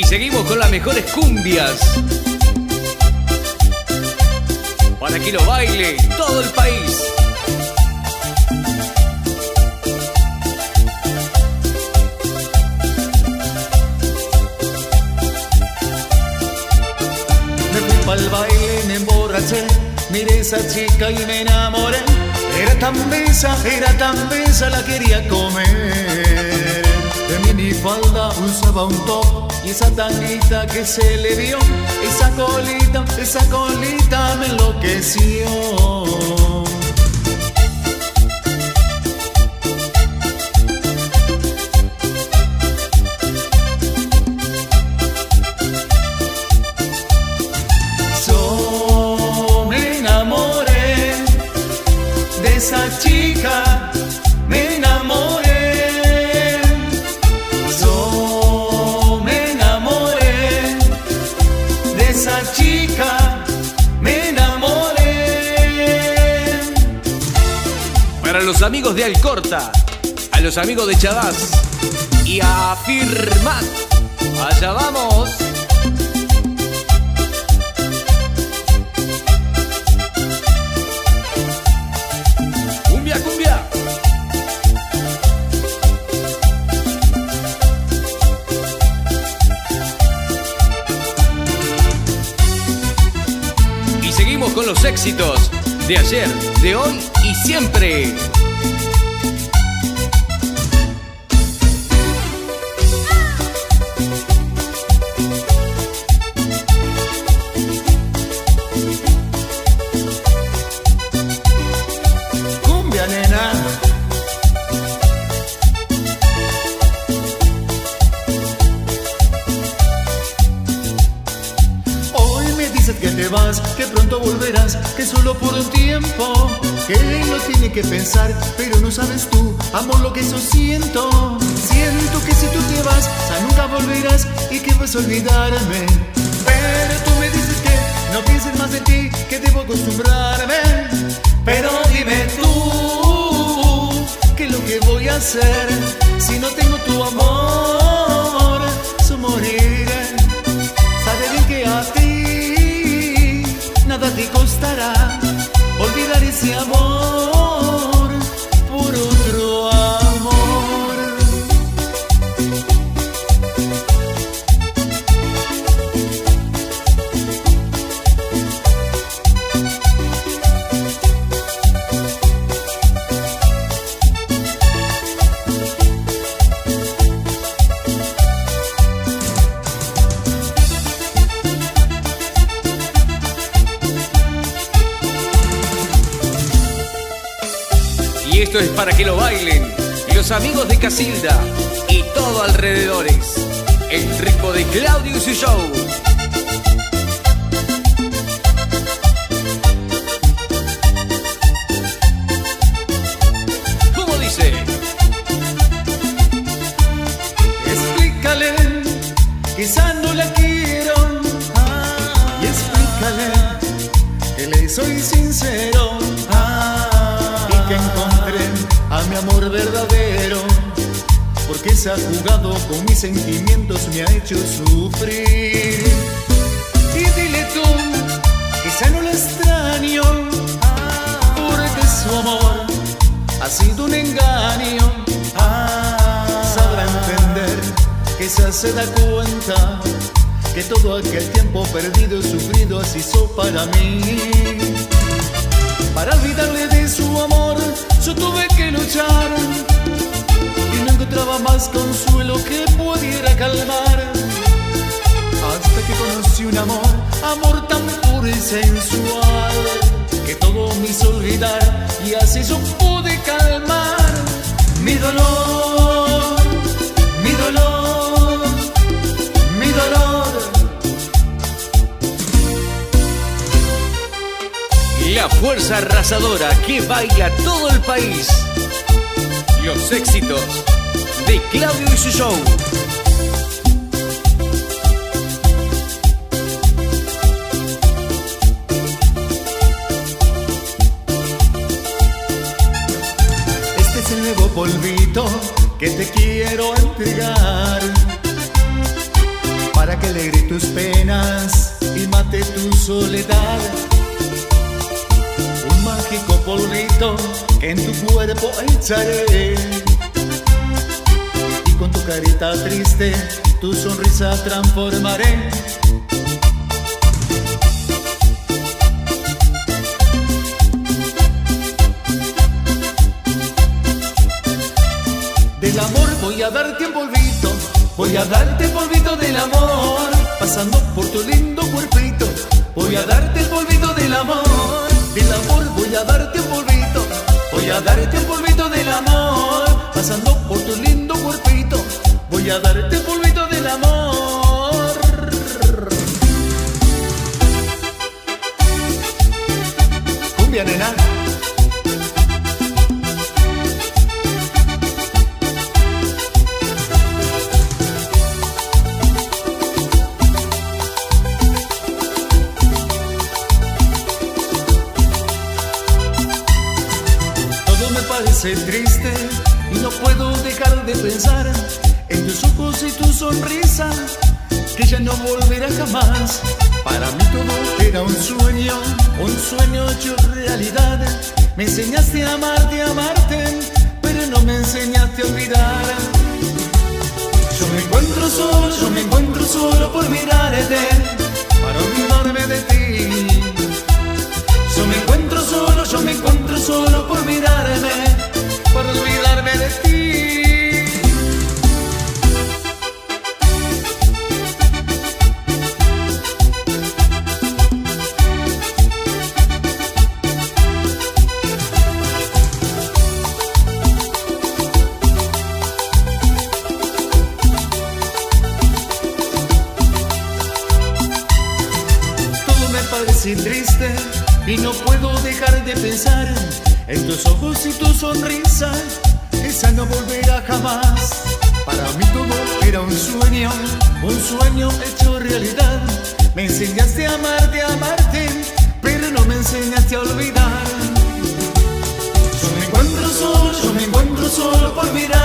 seguimos con las mejores cumbias para que lo baile todo el país. Me fui pa'l baile, me emborraché, miré esa chica y me enamoré. Era tan besa, la quería comer. De minifalda usaba un top y esa tanguita que se le vio, esa colita me enloqueció. Esa chica me enamoré, yo me enamoré, de esa chica me enamoré. Para los amigos de Alcorta, a los amigos de Chavás y a Firmat, allá vamos. Con los éxitos de ayer, de hoy y siempre. Cumbia, nena. Que te vas, que pronto volverás, que solo por un tiempo, que él lo tiene que pensar, pero no sabes tú, amor, lo que yo siento. Siento que si tú te vas, nunca volverás y que vas a olvidarme. Pero tú me dices que no pienses más de ti, que debo acostumbrarme. Pero dime tú, ¿qué es lo que voy a hacer? Si no tengo tu amor, yo moriré. Sabe bien que a ti nada te costará olvidar ese amor por otro amor. Y esto es para que lo bailen los amigos de Casilda y todo alrededores. El ritmo de Claudio y su show. ¿Cómo dice? Explícale, quizá no la quiero. Y explícale que le soy sincero. Que encontré a mi amor verdadero, porque se ha jugado con mis sentimientos, me ha hecho sufrir. Y dile tú que ya no la extraño, porque su amor ha sido un engaño. Sabrá entender que ya se da cuenta que todo aquel tiempo perdido, sufrido, se hizo para mí. Para olvidarle de su amor, yo tuve que luchar y no encontraba más consuelo que pudiera calmar. Hasta que conocí un amor tan puro y sensual, que todo me hizo olvidar y así yo pude calmar mi dolor, mi dolor, mi dolor. La fuerza arrasadora que baila todo el país. Los éxitos de Claudio y su show. Este es el nuevo polvito que te quiero entregar, para que alegre tus penas y mate tu soledad. Un mágico polvito que en tu cuerpo echaré, y con tu carita triste tu sonrisa transformaré. Del amor voy a darte un polvito, voy a darte el polvito del amor, pasando por tu lindo cuerpito, voy a darte el polvito del amor. Del amor voy a darte un polvito, voy a darte el polvito del amor, pasando por tu lindo cuerpito, voy a darte el polvito del amor. Cumbia, nena. Parece triste y no puedo dejar de pensar en tus ojos y tu sonrisa, que ya no volverá jamás. Para mí todo era un sueño hecho realidad. Me enseñaste a amarte, pero no me enseñaste a olvidar. Yo me encuentro solo por mirarte, para olvidarme de ti. Yo me encuentro solo por mirarme, para olvidarme de ti. Todo me parece triste y no puedo dejar de pensar en tus ojos y tu sonrisa, esa no volverá jamás. Para mí todo era un sueño hecho realidad. Me enseñaste a amarte, pero no me enseñaste a olvidar. Yo me encuentro solo por mirar.